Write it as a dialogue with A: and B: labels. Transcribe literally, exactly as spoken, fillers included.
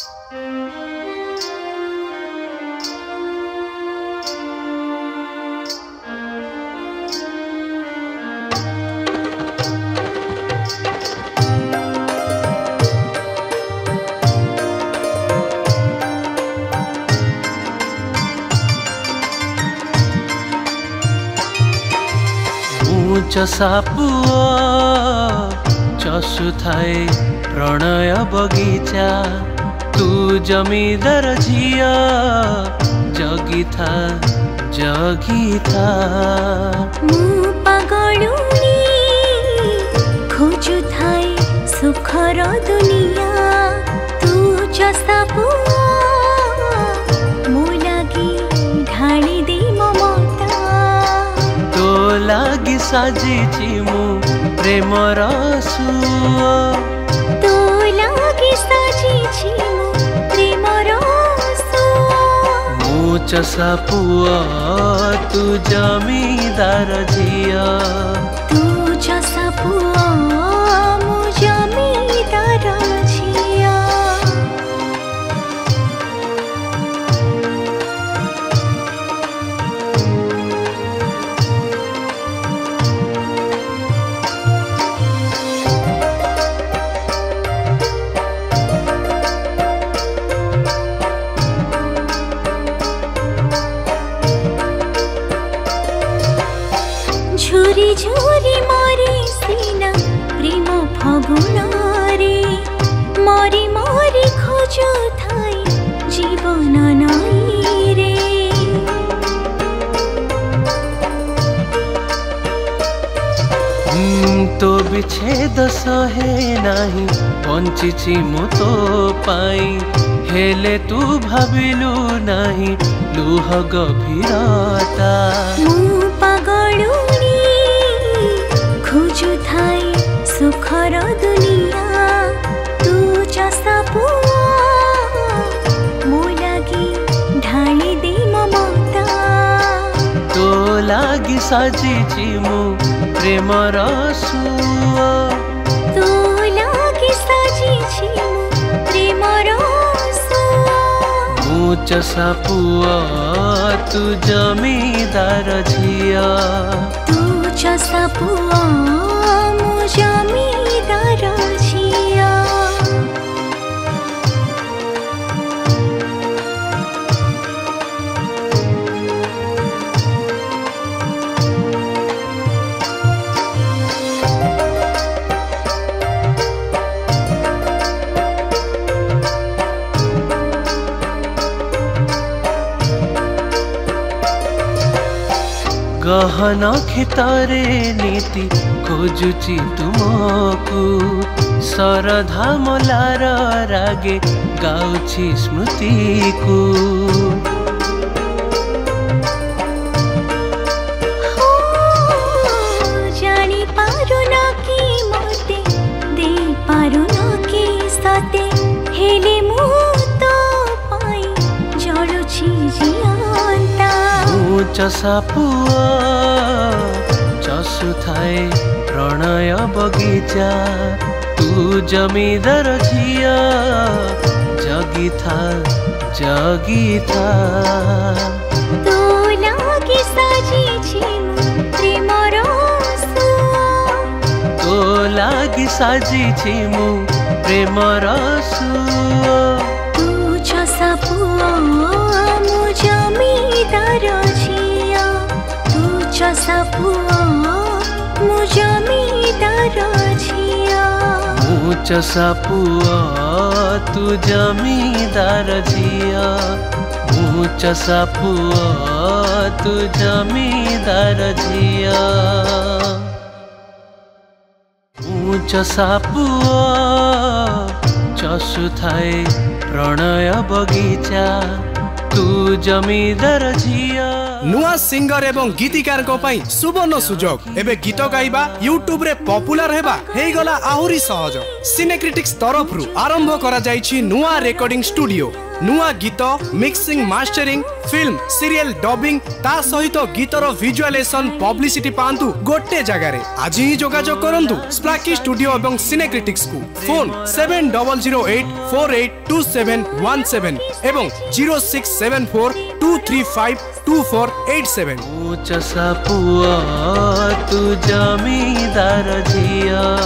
A: चषा पुओ चषु थाए प्रणय बगीचा तू जमीदार झिया जगी था जगी था
B: मु पागलुनी खोजु थाए सुखर दुनिया तू चषा पुओ मो लागी ढाली दे ममता
A: तो लागी साजिची मु प्रेमर सुओ
B: तो लागी साजिची मु प्रेमर सुओ
A: मु चषा पुओ तू जमीदार झिया
B: तू चषा पुओ मु जमीदार झिया झुरी झुरी मारे सीना प्रेम फगुण रे मरी मरी खोजु थाई जीवन नाई रे
A: तो विच्छेद सहे नाही बंचिची मु तो पाई हेले तू भाविलु नाही लुह गभीरता
B: मु पागलुनी खोजु थाई सुखर दुनिया तू चषा पुओ मो लागी ढाली दे ममता
A: तो लागी साजिची मु प्रेमर सुओ
B: तो लागी साजिची मु प्रेमर सुओ
A: मु चषा पुओ तू जमीदार झिया
B: तू चषा पुओ मु जमीदार झिया
A: गहन खेतरे नीति खोजुची तुमको सरधा मलार रागे गाउछि स्मृति को
B: जानी पारु न कि मते दे पारु न कि सते हेले मु तो पाई जळुछि जियंता
A: मु चषा पुओ चषु थाए प्रणय बगीचा तू जमीदार झिया जगी था जगी था
B: तो लागी साजिछि मु प्रेमर सुओ
A: तो लागी साजिछि मु प्रेमर सुओ
B: तू चषा पुओ मु जमीदार झिया तू चषा पुओ मु जमीदार झिया
A: मु चषा पुओ तू जमीदार झिया मु चषा पुओ तू जमीदार झिया मु चषा पुओ चषु थाए प्रणय बगीचा तू जमीदार झिया
C: नुआ सिंगर एवं गीतिकार को पाई सुवर्ण सुजोग एबे गीत गाइबा यूट्यूब रे पॉपुलर हेबा हेई गला आहुरी सहज सिनेक्रिटिक्स तरफ रु आरंभ करा जाईछि नुआ रेकॉर्डिंग स्टूडियो नुआ गीत mixing mastering film serial dubbing ता सहित गीतर विजुअलाइजेशन पब्लिसिटी पांतु गोटे जगार आज ही जोगाजोग करंतु स्प्लाकी स्टूडियो एवं सिनेक्रिटिक्स को phone seven double zero eight four eight two seven one seven एवं zero six seven four two three five two four eight seven.
A: चसा पुआ तू जमीदार झिया।